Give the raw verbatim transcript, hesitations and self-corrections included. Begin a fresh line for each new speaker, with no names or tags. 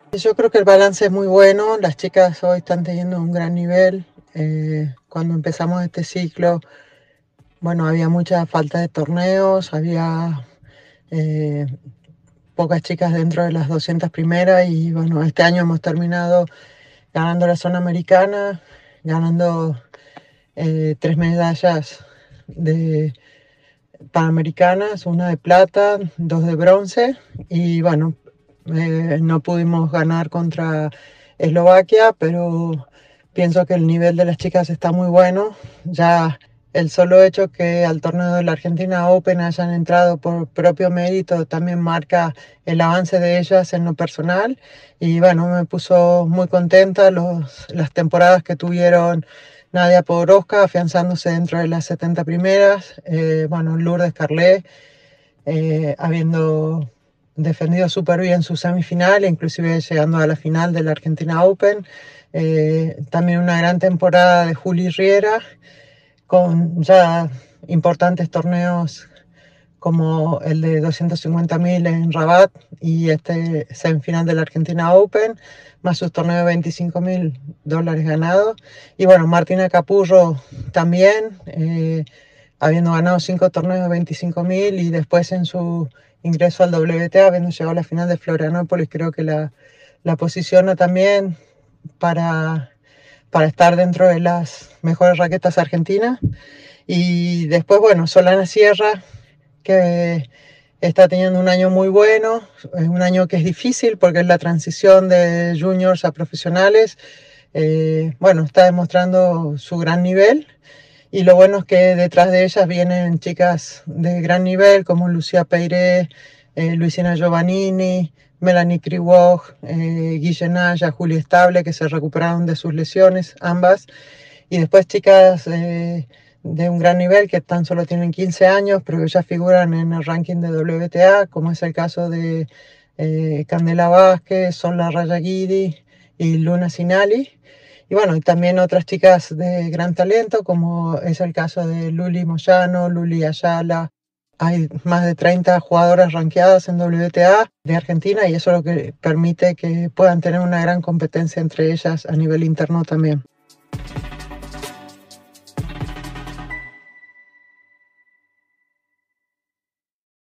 Yo creo que el balance es muy bueno, las chicas hoy están teniendo un gran nivel. Eh, cuando empezamos este ciclo, bueno, había mucha falta de torneos, había eh, pocas chicas dentro de las doscientas primeras y bueno, este año hemos terminado ganando la zona americana, ganando eh, tres medallas de panamericanas, una de plata, dos de bronce y bueno, eh, no pudimos ganar contra Eslovaquia, pero pienso que el nivel de las chicas está muy bueno. Ya el solo hecho que al torneo de la Argentina Open hayan entrado por propio mérito también marca el avance de ellas en lo personal y bueno, me puso muy contenta los, las temporadas que tuvieron Nadia Podoroska afianzándose dentro de las setenta primeras, eh, bueno, Lourdes Carlet eh, habiendo defendido súper bien su semifinal, inclusive llegando a la final de la Argentina Open. Eh, también una gran temporada de Juli Riera, con ya importantes torneos como el de doscientos cincuenta mil en Rabat y este semifinal de la Argentina Open, más sus torneos de veinticinco mil dólares ganados. Y bueno, Martina Capurro también, eh, habiendo ganado cinco torneos de veinticinco mil y después en su ingreso al W T A, habiendo llegado a la final de Florianópolis, creo que la, la posiciona también para, para estar dentro de las mejores raquetas argentinas. Y después, bueno, Solana Sierra, que está teniendo un año muy bueno, es un año que es difícil porque es la transición de juniors a profesionales. Eh, bueno, está demostrando su gran nivel y lo bueno es que detrás de ellas vienen chicas de gran nivel como Lucía Peiré, eh, Luisina Giovannini, Melanie Kriwog, eh, Guille Naya, Julia Estable, que se recuperaron de sus lesiones, ambas. Y después chicas eh, de un gran nivel que tan solo tienen quince años, pero que ya figuran en el ranking de W T A, como es el caso de eh, Candela Vázquez, Sola Rayaguidi y Luna Sinali. Y bueno, y también otras chicas de gran talento, como es el caso de Luli Moyano, Luli Ayala. Hay más de treinta jugadoras rankeadas en W T A de Argentina y eso es lo que permite que puedan tener una gran competencia entre ellas a nivel interno también.